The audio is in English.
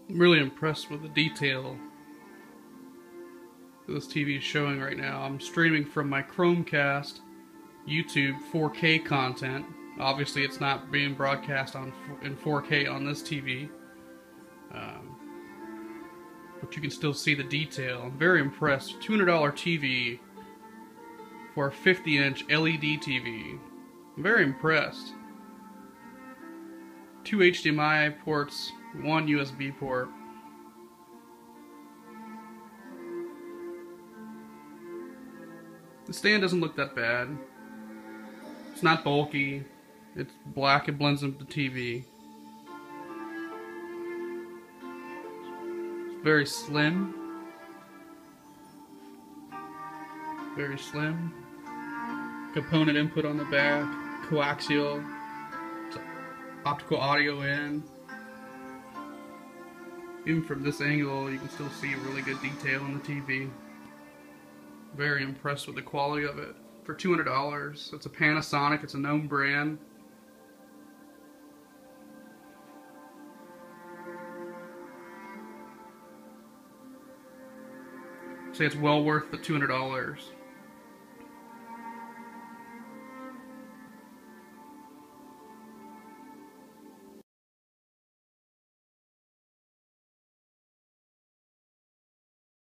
I'm really impressed with the detail that this TV is showing right now. I'm streaming from my Chromecast YouTube 4K content. Obviously, it's not being broadcast in 4K on this TV, but you can still see the detail. I'm very impressed. $200 TV for a 50-inch LED TV. I'm very impressed. 2 HDMI ports, 1 USB port. The stand doesn't look that bad. It's not bulky. It's black, it blends into the TV. It's very slim. Very slim. Component input on the back. Coaxial. Optical audio in. Even from this angle, you can still see really good detail in the TV. Very impressed with the quality of it. For $200, it's a Panasonic, it's a known brand. I'd say it's well worth the $200.